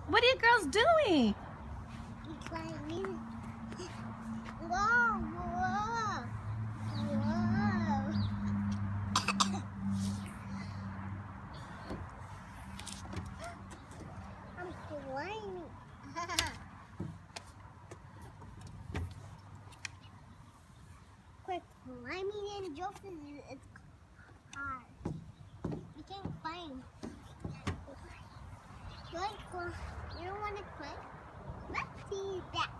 What are you girls doing? Climbing. Whoa, whoa, whoa. I'm climbing. Quick, climbing and jumping is hard. You can't climb. You don't want to climb? Let's see that.